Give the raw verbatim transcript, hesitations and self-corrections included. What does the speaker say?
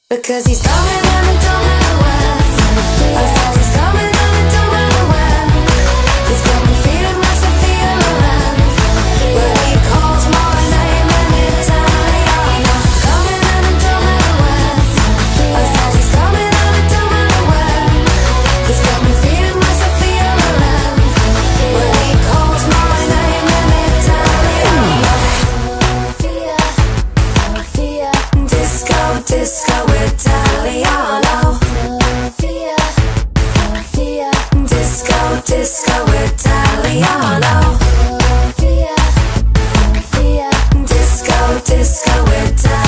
Because he's coming and it don't matter when. I said he's coming and it don't matter when. He's got me feeling like Sophia Loren. When he calls my name in Italiano. Coming and it don't matter when. I said he's coming and it don't matter when. He's got me feeling like Sophia Loren. When he calls my name in Italiano. Sophia, Sophia, disco, disco Italiano. Sophia, Sophia, disco, disco Italiano. Sophia, Sophia, disco, disco Italiano.